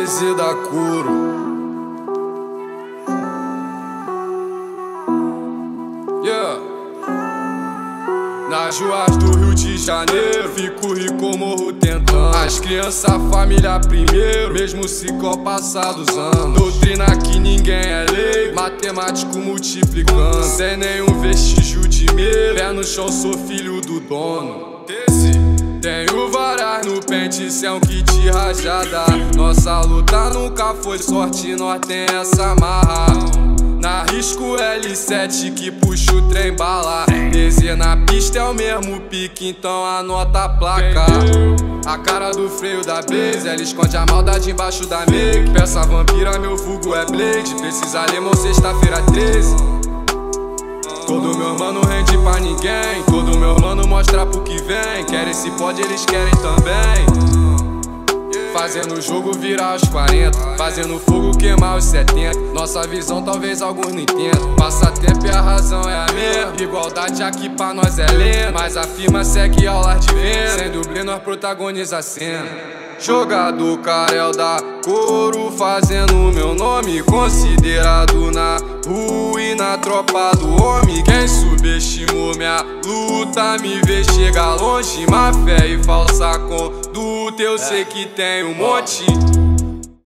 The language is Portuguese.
DZ da Couro. Yeah. Nas ruas do Rio de Janeiro, fico rico, morro tentando. As crianças, a família primeiro, mesmo se com passar dos anos. Doutrina que ninguém é lei, matemático multiplicando. Sem nenhum vestígio de medo, pé no chão, sou filho do dono. Tenho varas no pente, cê é um kit rajada. Nossa luta nunca foi sorte, nós tem essa marra. Na risco L7 que puxa o trem bala. DZ na pista é o mesmo pique, então anota a placa. A cara do freio da Blaze, ela esconde a maldade embaixo da make. Peça vampira, meu vulgo é Blade. Precisa lemon, sexta-feira 13. Todo meu mano rende pra ninguém, todo meu mano mostra pro que vem. Querem se pode, eles querem também. Fazendo o jogo virar os 40, fazendo fogo queimar os 70. Nossa visão talvez alguns não entendam. Passatempo e a razão é a mesma. Igualdade aqui pra nós é lenda, mas a firma segue aulas de venda. Sem dublê nós protagoniza a cena. Jogador Karel da Couro, fazendo meu nome, considerado na rua e na tropa do homem. Quem subestimou minha luta me vê chegar longe. Má fé e falsa conduta, eu sei que tem um monte.